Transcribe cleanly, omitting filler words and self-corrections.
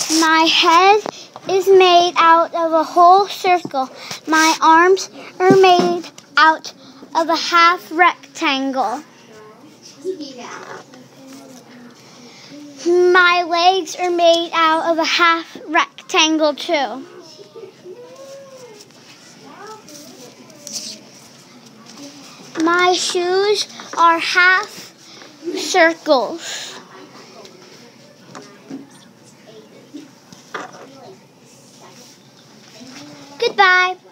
My head is made out of a whole circle. My arms are made out of a half rectangle. My legs are made out of a half rectangle too. My shoes are half circles. Goodbye.